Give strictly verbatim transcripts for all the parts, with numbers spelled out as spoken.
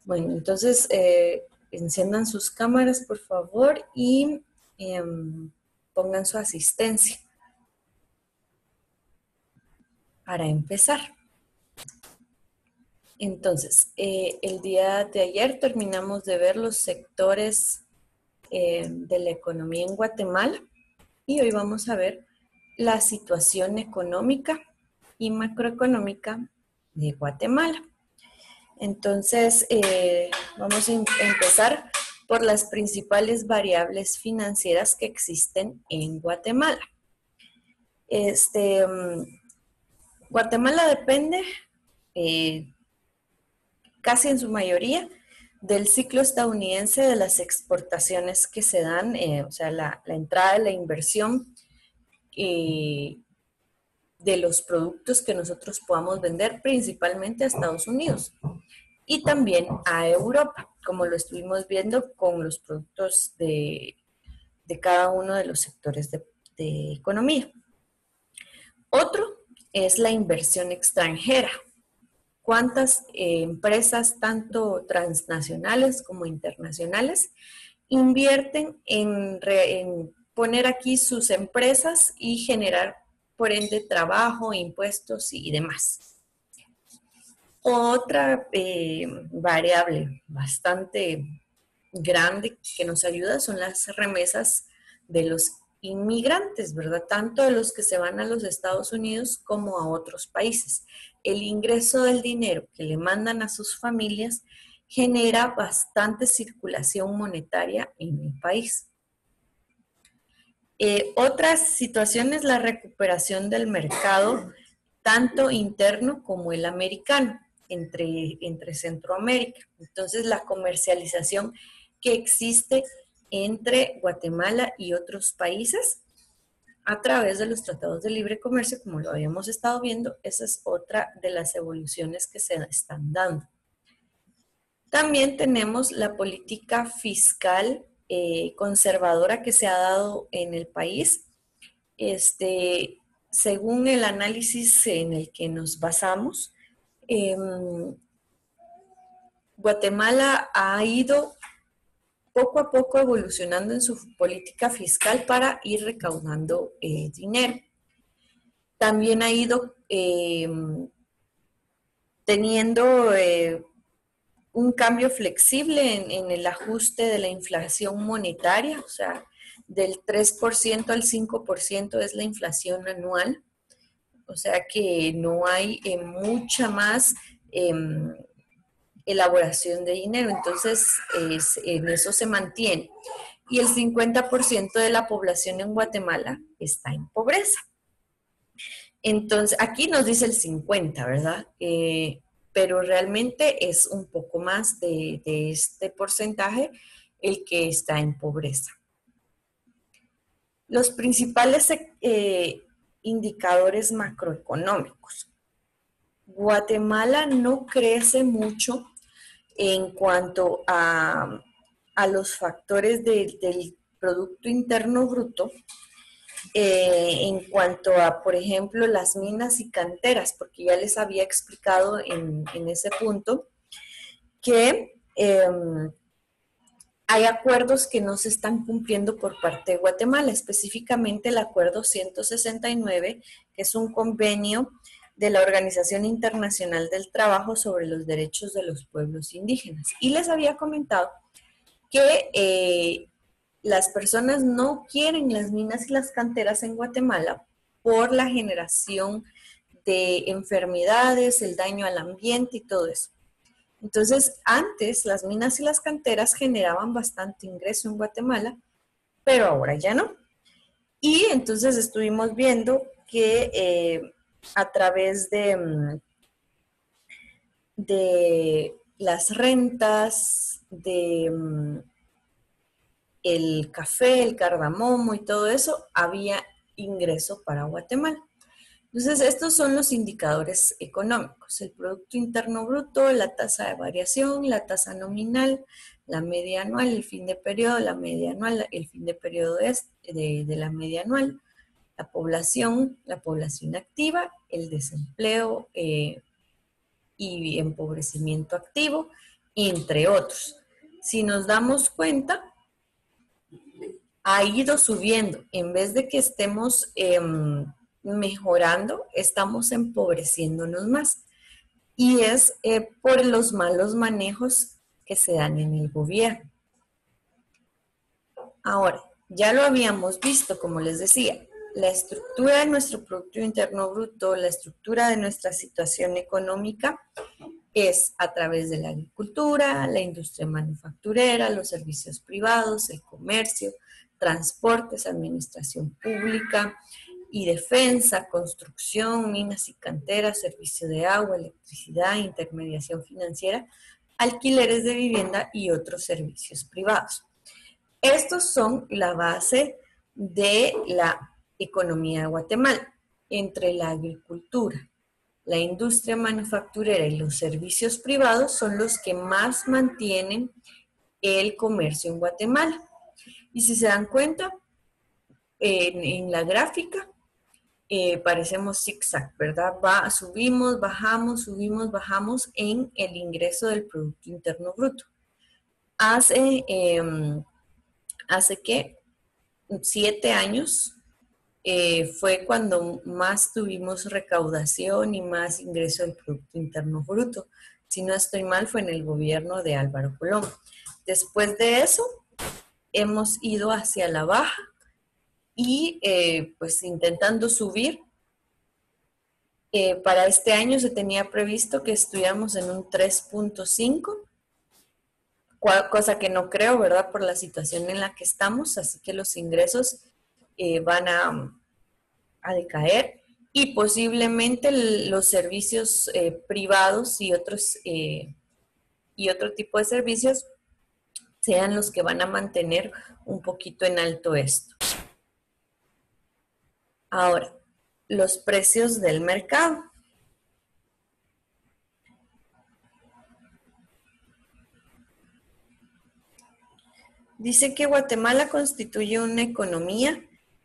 Bueno, entonces eh, enciendan sus cámaras, por favor, y eh, pongan su asistencia para empezar. Entonces, eh, el día de ayer terminamos de ver los sectores eh, de la economía en Guatemala y hoy vamos a ver la situación económica y macroeconómica de Guatemala. Entonces, eh, vamos a empezar por las principales variables financieras que existen en Guatemala. Este, um, Guatemala depende eh, casi en su mayoría del ciclo estadounidense de las exportaciones que se dan, eh, o sea, la, la entrada de la inversión eh, de los productos que nosotros podamos vender principalmente a Estados Unidos y también a Europa, como lo estuvimos viendo con los productos de, de cada uno de los sectores de, de economía. Otro es la inversión extranjera. ¿Cuántas eh, empresas, tanto transnacionales como internacionales, invierten en, re, en poner aquí sus empresas y generar, por ende, trabajo, impuestos y demás? Otra eh, variable bastante grande que nos ayuda son las remesas de los inmigrantes, ¿verdad? Tanto de los que se van a los Estados Unidos como a otros países. El ingreso del dinero que le mandan a sus familias genera bastante circulación monetaria en el país. Eh, otra situación es la recuperación del mercado, tanto interno como el americano, entre, entre Centroamérica. Entonces, la comercialización que existe entre Guatemala y otros países a través de los tratados de libre comercio, como lo habíamos estado viendo, esa es otra de las evoluciones que se están dando. También tenemos la política fiscal eh, conservadora que se ha dado en el país. Este, según el análisis en el que nos basamos, eh, Guatemala ha ido poco a poco evolucionando en su política fiscal para ir recaudando eh, dinero. También ha ido eh, teniendo eh, un cambio flexible en, en el ajuste de la inflación monetaria, o sea, del tres por ciento al cinco por ciento es la inflación anual, o sea que no hay eh, mucha más eh, elaboración de dinero, entonces es, en eso se mantiene. Y el cincuenta por ciento de la población en Guatemala está en pobreza. Entonces, aquí nos dice el cincuenta, ¿verdad? Eh, pero realmente es un poco más de, de este porcentaje el que está en pobreza. Los principales eh, indicadores macroeconómicos. Guatemala no crece mucho en cuanto a, a los factores de, del Producto Interno Bruto, eh, en cuanto a, por ejemplo, las minas y canteras, porque ya les había explicado en, en ese punto que eh, hay acuerdos que no se están cumpliendo por parte de Guatemala, específicamente el acuerdo ciento sesenta y nueve, que es un convenio de la Organización Internacional del Trabajo sobre los derechos de los pueblos indígenas. Y les había comentado que eh, las personas no quieren las minas y las canteras en Guatemala por la generación de enfermedades, el daño al ambiente y todo eso. Entonces, antes las minas y las canteras generaban bastante ingreso en Guatemala, pero ahora ya no. Y entonces estuvimos viendo que eh, a través de, de las rentas, de el café, el cardamomo y todo eso, había ingreso para Guatemala. Entonces, estos son los indicadores económicos: el Producto Interno Bruto, la tasa de variación, la tasa nominal, la media anual, el fin de periodo, la media anual, el fin de periodo es de, de la media anual, la población, la población activa, el desempleo eh, y empobrecimiento activo, entre otros. Si nos damos cuenta, ha ido subiendo. En vez de que estemos eh, mejorando, estamos empobreciéndonos más. Y es eh, por los malos manejos que se dan en el gobierno. Ahora, ya lo habíamos visto, como les decía, la estructura de nuestro Producto Interno Bruto, la estructura de nuestra situación económica es a través de la agricultura, la industria manufacturera, los servicios privados, el comercio, transportes, administración pública y defensa, construcción, minas y canteras, servicio de agua, electricidad, intermediación financiera, alquileres de vivienda y otros servicios privados. Estos son la base de la economía de Guatemala. Entre la agricultura, la industria manufacturera y los servicios privados son los que más mantienen el comercio en Guatemala. Y si se dan cuenta, en, en la gráfica eh, parecemos zigzag, ¿verdad? Va, subimos, bajamos, subimos, bajamos en el ingreso del Producto Interno Bruto. Hace, eh, hace que siete años Eh, fue cuando más tuvimos recaudación y más ingreso del Producto Interno Bruto. Si no estoy mal, fue en el gobierno de Álvaro Colón. Después de eso, hemos ido hacia la baja y eh, pues intentando subir. Eh, para este año se tenía previsto que estuviéramos en un tres punto cinco, cosa que no creo, ¿verdad? Por la situación en la que estamos, así que los ingresos eh, van a... a decaer y posiblemente los servicios eh, privados y otros eh, y otro tipo de servicios sean los que van a mantener un poquito en alto esto. Ahora, los precios del mercado. Dice que Guatemala constituye una economía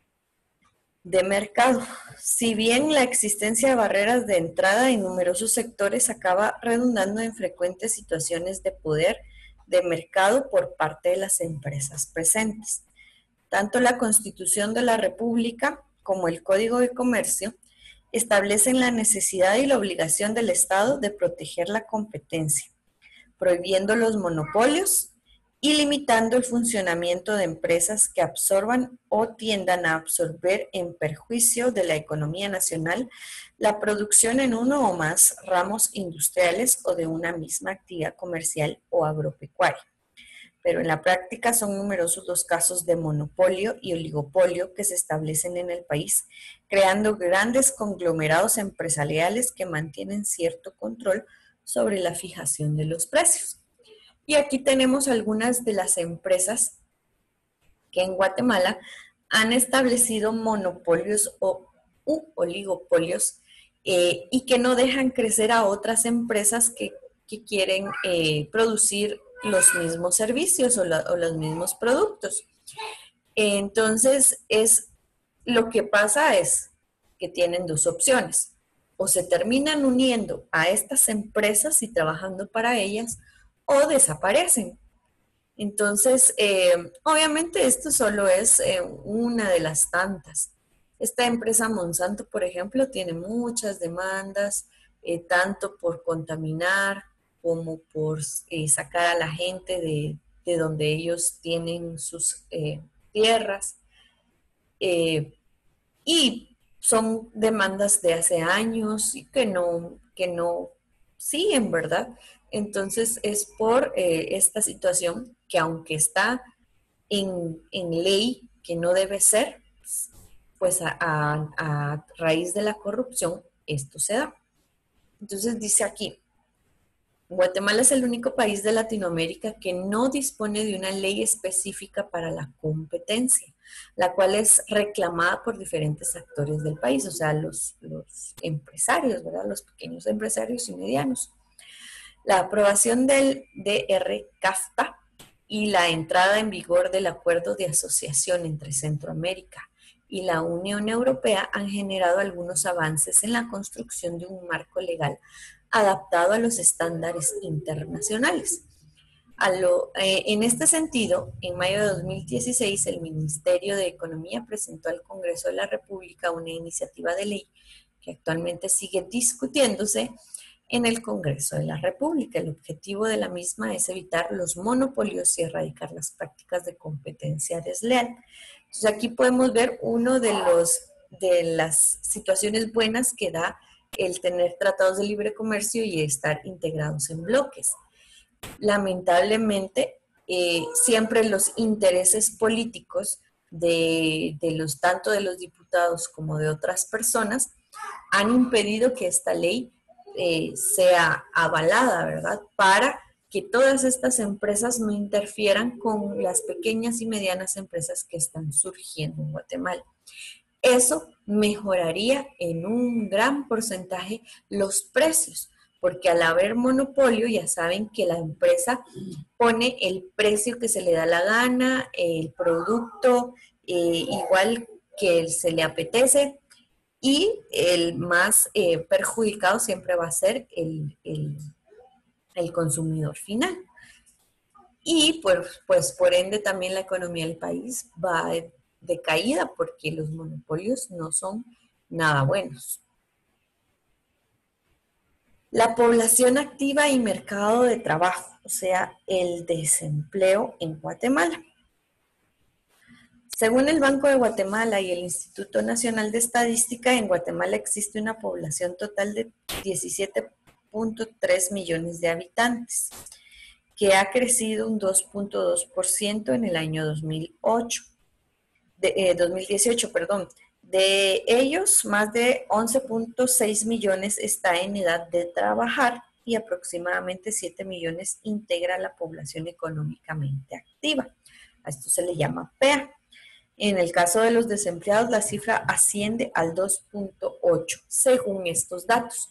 de mercado. Si bien la existencia de barreras de entrada en numerosos sectores acaba redundando en frecuentes situaciones de poder de mercado por parte de las empresas presentes. Tanto la Constitución de la República como el Código de Comercio establecen la necesidad y la obligación del Estado de proteger la competencia, prohibiendo los monopolios y limitando el funcionamiento de empresas que absorban o tiendan a absorber en perjuicio de la economía nacional la producción en uno o más ramos industriales o de una misma actividad comercial o agropecuaria. Pero en la práctica son numerosos los casos de monopolio y oligopolio que se establecen en el país, creando grandes conglomerados empresariales que mantienen cierto control sobre la fijación de los precios. Y aquí tenemos algunas de las empresas que en Guatemala han establecido monopolios o u oligopolios eh, y que no dejan crecer a otras empresas que, que quieren eh, producir los mismos servicios o, la, o los mismos productos. Entonces, es, lo que pasa es que tienen dos opciones. O se terminan uniendo a estas empresas y trabajando para ellas, o desaparecen. Entonces, eh, obviamente esto solo es eh, una de las tantas. Esta empresa Monsanto, por ejemplo, tiene muchas demandas, eh, tanto por contaminar como por eh, sacar a la gente de, de donde ellos tienen sus eh, tierras. Eh, y son demandas de hace años y que no, que no siguen, ¿verdad? Entonces es por eh, esta situación que aunque está en, en ley que no debe ser, pues a, a, a raíz de la corrupción esto se da. Entonces dice aquí, Guatemala es el único país de Latinoamérica que no dispone de una ley específica para la competencia, la cual es reclamada por diferentes actores del país, o sea, los, los empresarios, ¿verdad? Los pequeños empresarios y medianos. La aprobación del D R CAFTA y la entrada en vigor del Acuerdo de Asociación entre Centroamérica y la Unión Europea han generado algunos avances en la construcción de un marco legal adaptado a los estándares internacionales. A lo, eh, en este sentido, en mayo de dos mil dieciséis, el Ministerio de Economía presentó al Congreso de la República una iniciativa de ley que actualmente sigue discutiéndose en el Congreso de la República. El objetivo de la misma es evitar los monopolios y erradicar las prácticas de competencia desleal. Entonces aquí podemos ver uno de, los, de las situaciones buenas que da el tener tratados de libre comercio y estar integrados en bloques. Lamentablemente, eh, siempre los intereses políticos de, de los, tanto de los diputados como de otras personas han impedido que esta ley eh, sea avalada, ¿verdad? Para que todas estas empresas no interfieran con las pequeñas y medianas empresas que están surgiendo en Guatemala. Eso mejoraría en un gran porcentaje los precios, porque al haber monopolio ya saben que la empresa pone el precio que se le da la gana, el producto eh, igual que se le apetece, y el más eh, perjudicado siempre va a ser el, el, el consumidor final. Y pues, pues por ende también la economía del país va de, de caída porque los monopolios no son nada buenos. La población activa y mercado de trabajo, o sea, el desempleo en Guatemala. Según el Banco de Guatemala y el Instituto Nacional de Estadística, en Guatemala existe una población total de diecisiete punto tres millones de habitantes, que ha crecido un dos punto dos por ciento en el año dos mil ocho, de, eh, dos mil dieciocho, perdón. De ellos, más de once punto seis millones está en edad de trabajar y aproximadamente siete millones integra la población económicamente activa. A esto se le llama P E A. En el caso de los desempleados, la cifra asciende al dos punto ocho, según estos datos.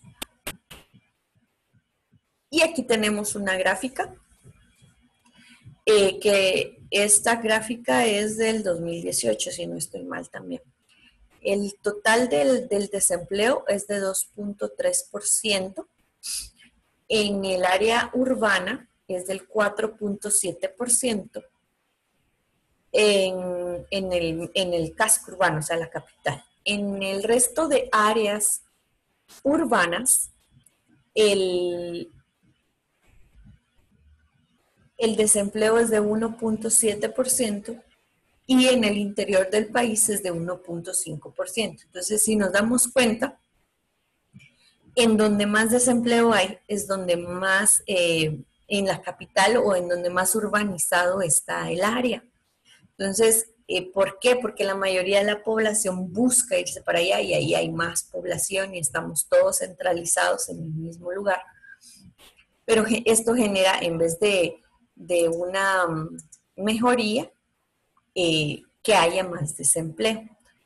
Y aquí tenemos una gráfica, eh, que esta gráfica es del dos mil dieciocho, si no estoy mal también. El total del, del desempleo es de dos punto tres por ciento. En el área urbana es del cuatro punto siete por ciento. En, en, el, en el casco urbano, o sea, la capital. En el resto de áreas urbanas, el, el desempleo es de uno punto siete por ciento y en el interior del país es de uno punto cinco por ciento. Entonces, si nos damos cuenta, en donde más desempleo hay es donde más, eh, en la capital o en donde más urbanizado está el área. Entonces, eh, ¿por qué? Porque la mayoría de la población busca irse para allá y ahí hay más población y estamos todos centralizados en el mismo lugar. Pero esto genera, en vez de, de una mejoría, eh, que haya más desempleo.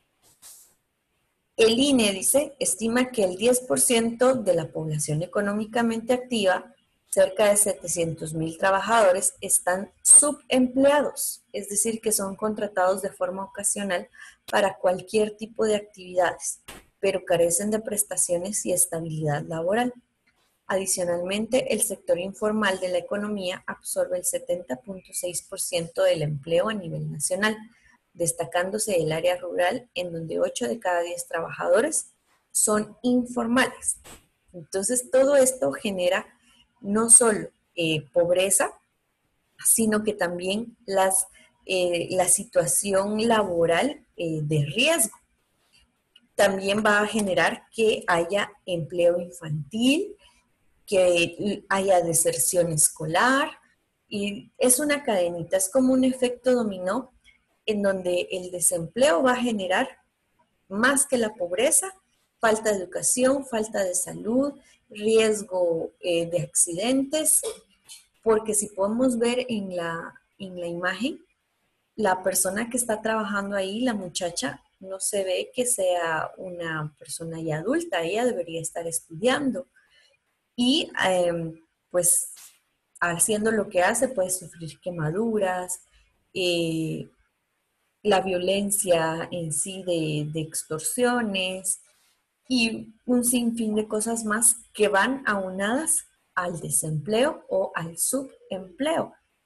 El I N E dice, estima que el diez por ciento de la población económicamente activa, cerca de setecientos mil trabajadores, están subempleados, es decir, que son contratados de forma ocasional para cualquier tipo de actividades, pero carecen de prestaciones y estabilidad laboral. Adicionalmente, el sector informal de la economía absorbe el setenta punto seis por ciento del empleo a nivel nacional, destacándose el área rural, en donde ocho de cada diez trabajadores son informales. Entonces, todo esto genera no solo eh, pobreza, sino que también las, eh, la situación laboral eh, de riesgo. También va a generar que haya empleo infantil, que haya deserción escolar, y es una cadenita, es como un efecto dominó en donde el desempleo va a generar más que la pobreza, falta de educación, falta de salud, riesgo eh, de accidentes, porque si podemos ver en la, en la imagen, la persona que está trabajando ahí, la muchacha, no se ve que sea una persona ya adulta, ella debería estar estudiando. Y eh, pues haciendo lo que hace puede sufrir quemaduras, eh, la violencia en sí de, de extorsiones y un sinfín de cosas más que van aunadas al desempleo o al subempleo.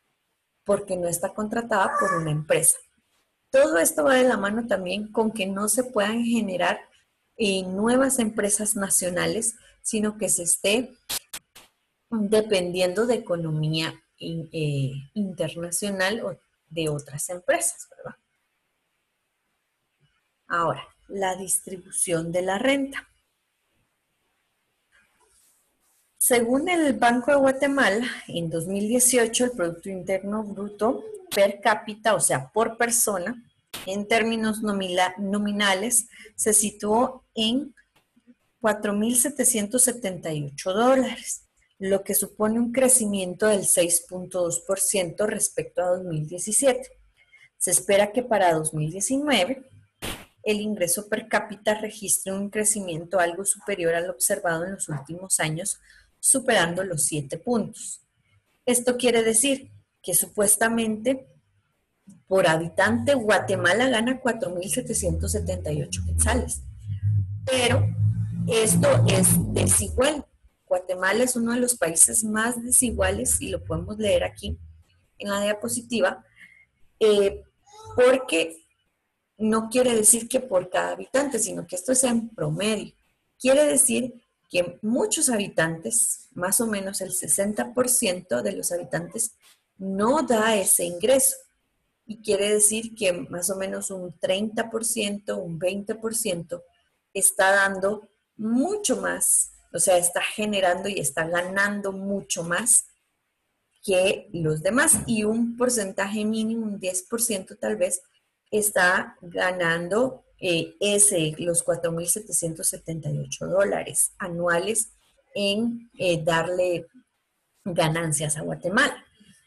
porque no está contratada por una empresa. Todo esto va de la mano también con que no se puedan generar eh, nuevas empresas nacionales, sino que se esté dependiendo de economía in, eh, internacional o de otras empresas, ¿verdad? Ahora, la distribución de la renta. Según el Banco de Guatemala, en dos mil dieciocho el Producto Interno Bruto per cápita, o sea, por persona, en términos nomina, nominales, se situó en cuatro mil setecientos setenta y ocho dólares, lo que supone un crecimiento del seis punto dos por ciento respecto a dos mil diecisiete. Se espera que para dos mil diecinueve el ingreso per cápita registre un crecimiento algo superior al observado en los últimos años, superando los siete puntos. Esto quiere decir que supuestamente por habitante Guatemala gana cuatro mil setecientos setenta y ocho quetzales, pero esto es desigual. Guatemala es uno de los países más desiguales y lo podemos leer aquí en la diapositiva, eh, porque no quiere decir que por cada habitante, sino que esto es en promedio. Quiere decir que muchos habitantes, más o menos el sesenta por ciento de los habitantes, no da ese ingreso. Y quiere decir que más o menos un treinta por ciento, un veinte por ciento está dando mucho más, o sea, está generando y está ganando mucho más que los demás. Y un porcentaje mínimo, un diez por ciento tal vez, está ganando eh, ese, los cuatro mil setecientos setenta y ocho dólares anuales en eh, darle ganancias a Guatemala.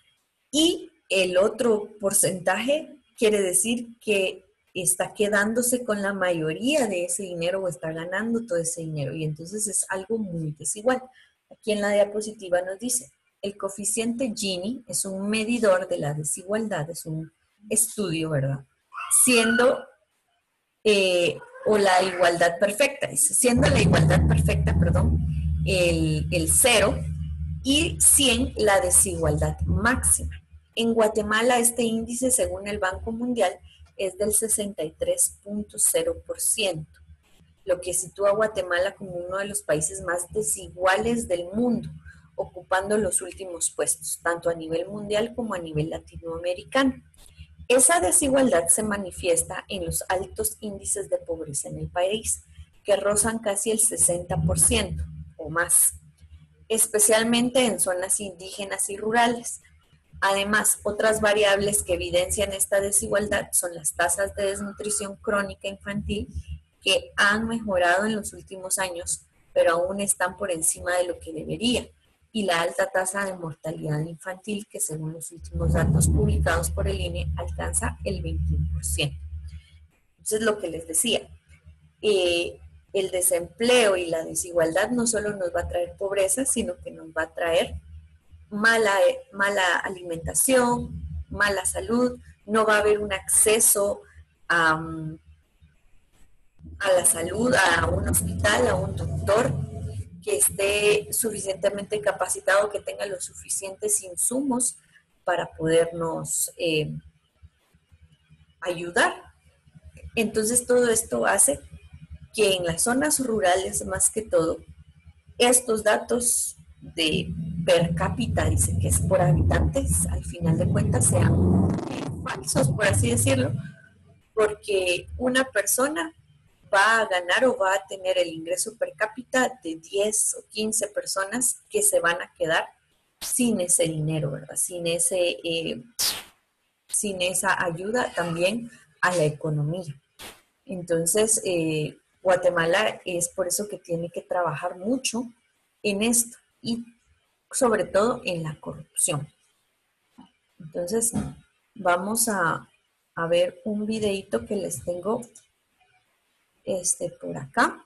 Y el otro porcentaje quiere decir que está quedándose con la mayoría de ese dinero o está ganando todo ese dinero. Y entonces es algo muy desigual. Aquí en la diapositiva nos dice, el coeficiente Gini es un medidor de la desigualdad, es un estudio, ¿verdad? Siendo, eh, o la igualdad perfecta, siendo la igualdad perfecta, perdón, el, el cero y cien la desigualdad máxima. En Guatemala este índice, según el Banco Mundial, es del sesenta y tres punto cero por ciento, lo que sitúa a Guatemala como uno de los países más desiguales del mundo, ocupando los últimos puestos, tanto a nivel mundial como a nivel latinoamericano. Esa desigualdad se manifiesta en los altos índices de pobreza en el país, que rozan casi el sesenta por ciento o más, especialmente en zonas indígenas y rurales. Además, otras variables que evidencian esta desigualdad son las tasas de desnutrición crónica infantil, que han mejorado en los últimos años, pero aún están por encima de lo que debería, y la alta tasa de mortalidad infantil, que según los últimos datos publicados por el I N E alcanza el veintiuno por ciento. Entonces, lo que les decía, eh, el desempleo y la desigualdad no solo nos va a traer pobreza, sino que nos va a traer mala, mala alimentación, mala salud, no va a haber un acceso a, a la salud, a un hospital, a un doctor que esté suficientemente capacitado, que tenga los suficientes insumos para podernos eh, ayudar. Entonces todo esto hace que en las zonas rurales, más que todo, estos datos de per cápita, dice que es por habitantes, al final de cuentas sean falsos, por así decirlo, porque una persona va a ganar o va a tener el ingreso per cápita de diez o quince personas que se van a quedar sin ese dinero, ¿verdad? Sin, ese, eh, sin esa ayuda también a la economía. Entonces, eh, Guatemala es por eso que tiene que trabajar mucho en esto y sobre todo en la corrupción. Entonces, vamos a, a ver un videito que les tengo este, por acá.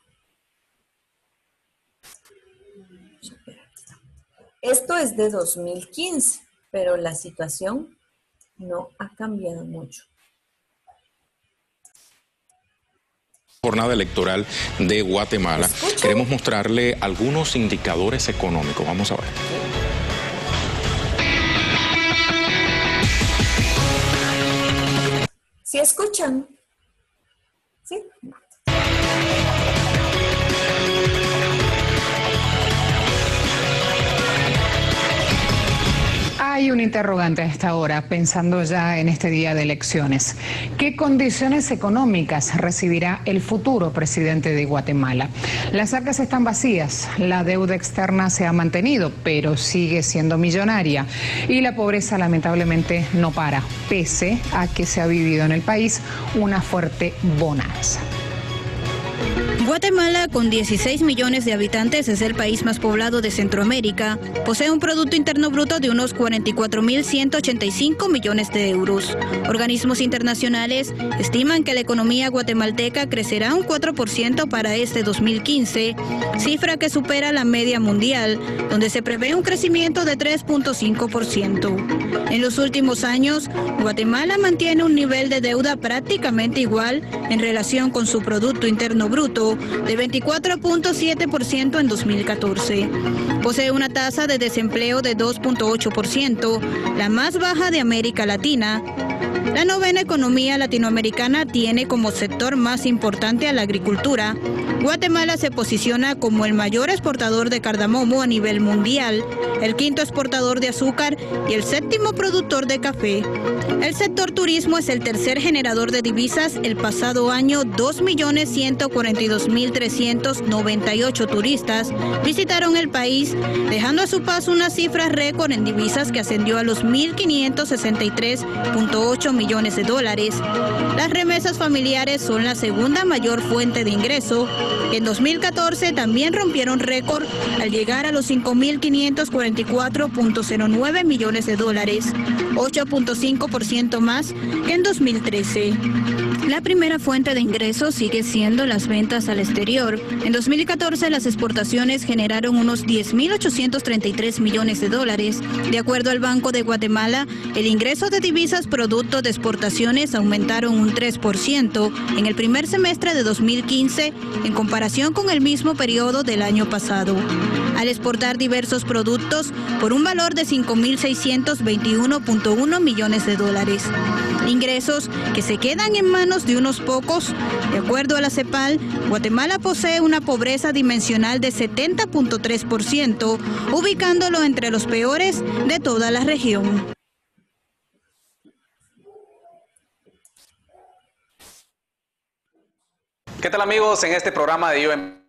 Esto es de dos mil quince, pero la situación no ha cambiado mucho. Jornada electoral de Guatemala. Queremos mostrarle algunos indicadores económicos. Vamos a ver. escuchan? ¿Sí? Hay un interrogante a esta hora, pensando ya en este día de elecciones. ¿Qué condiciones económicas recibirá el futuro presidente de Guatemala? Las arcas están vacías, la deuda externa se ha mantenido, pero sigue siendo millonaria. Y la pobreza lamentablemente no para, pese a que se ha vivido en el país una fuerte bonanza. Guatemala, con dieciséis millones de habitantes, es el país más poblado de Centroamérica. Posee un Producto Interno Bruto de unos cuarenta y cuatro mil ciento ochenta y cinco millones de euros. Organismos internacionales estiman que la economía guatemalteca crecerá un cuatro por ciento para este dos mil quince, cifra que supera la media mundial, donde se prevé un crecimiento de tres punto cinco por ciento. En los últimos años, Guatemala mantiene un nivel de deuda prácticamente igual en relación con su Producto Interno Bruto, de veinticuatro punto siete por ciento en dos mil catorce. Posee una tasa de desempleo de dos punto ocho por ciento, la más baja de América Latina. La novena economía latinoamericana tiene como sector más importante a la agricultura. Guatemala se posiciona como el mayor exportador de cardamomo a nivel mundial, el quinto exportador de azúcar y el séptimo productor de café. El sector turismo es el tercer generador de divisas. El pasado año, dos millones ciento cuarenta y dos mil trescientos noventa y ocho turistas visitaron el país, dejando a su paso una cifra récord en divisas que ascendió a los mil quinientos sesenta y tres punto ocho millones de dólares. Las remesas familiares son la segunda mayor fuente de ingreso. En dos mil catorce también rompieron récord al llegar a los cinco mil quinientos cuarenta y cuatro punto cero nueve millones de dólares, ocho punto cinco por ciento más que en dos mil trece. La primera fuente de ingresos sigue siendo las ventas al exterior. En dos mil catorce las exportaciones generaron unos diez mil ochocientos treinta y tres millones de dólares. De acuerdo al Banco de Guatemala, el ingreso de divisas producto de exportaciones aumentaron un tres por ciento en el primer semestre de dos mil quince en comparación con el mismo periodo del año pasado, al exportar diversos productos por un valor de cinco mil seiscientos veintiuno punto uno millones de dólares. Ingresos que se quedan en manos de unos pocos. De acuerdo a la CEPAL, Guatemala posee una pobreza dimensional de setenta punto tres por ciento, ubicándolo entre los peores de toda la región. ¿Qué tal, amigos? En este programa de U M...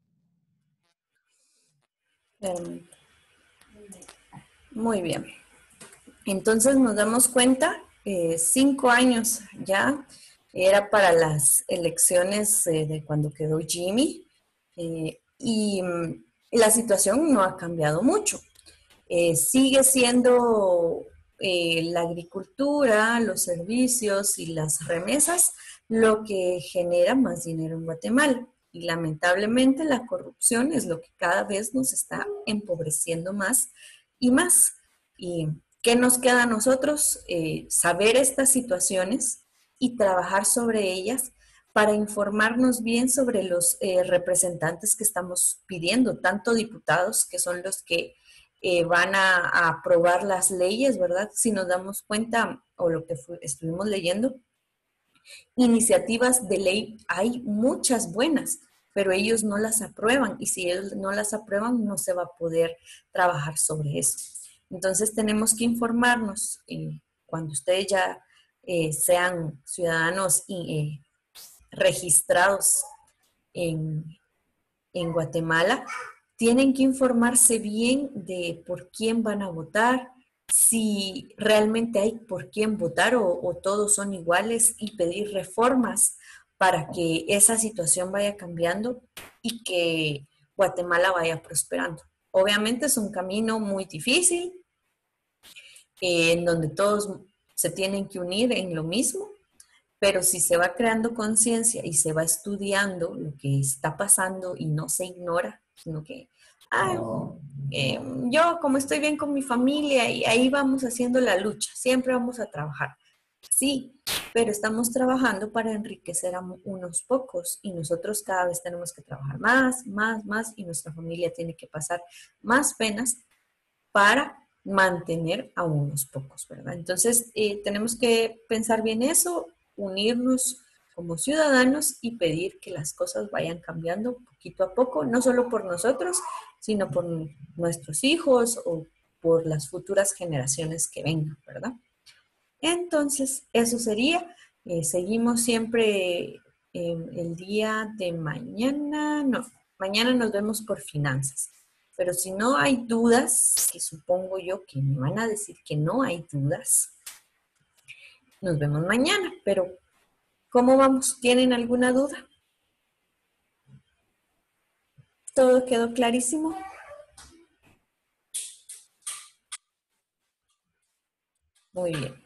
Muy bien. Entonces nos damos cuenta, eh, cinco años ya, era para las elecciones eh, de cuando quedó Jimmy, eh, y, y la situación no ha cambiado mucho. Eh, sigue siendo eh, la agricultura, los servicios y las remesas lo que genera más dinero en Guatemala. Y lamentablemente la corrupción es lo que cada vez nos está empobreciendo más y más. ¿Y qué nos queda a nosotros? Eh, saber estas situaciones y trabajar sobre ellas para informarnos bien sobre los eh, representantes que estamos pidiendo, tanto diputados, que son los que eh, van a, a aprobar las leyes, ¿verdad? Si nos damos cuenta, o lo que fue, estuvimos leyendo, iniciativas de ley hay muchas buenas, pero ellos no las aprueban, y si ellos no las aprueban no se va a poder trabajar sobre eso. Entonces tenemos que informarnos, eh, cuando ustedes ya eh, sean ciudadanos y, eh, registrados en, en Guatemala, tienen que informarse bien de por quién van a votar, si realmente hay por quién votar o, o todos son iguales, y pedir reformas para que esa situación vaya cambiando y que Guatemala vaya prosperando. Obviamente es un camino muy difícil, eh, en donde todos se tienen que unir en lo mismo, pero si se va creando conciencia y se va estudiando lo que está pasando y no se ignora, sino que, ah, eh, yo como estoy bien con mi familia y ahí vamos haciendo la lucha, siempre vamos a trabajar. Sí, pero estamos trabajando para enriquecer a unos pocos y nosotros cada vez tenemos que trabajar más, más, más, y nuestra familia tiene que pasar más penas para mantener a unos pocos, ¿verdad? Entonces, eh, tenemos que pensar bien eso. unirnos como ciudadanos y pedir que las cosas vayan cambiando poquito a poco, no solo por nosotros, sino por nuestros hijos o por las futuras generaciones que vengan, ¿verdad? Entonces, eso sería. Eh, seguimos siempre eh, el día de mañana, no, mañana nos vemos por finanzas. Pero si no hay dudas, que supongo yo que me van a decir que no hay dudas, nos vemos mañana. Pero, ¿cómo vamos? ¿Tienen alguna duda? ¿Todo quedó clarísimo? Muy bien.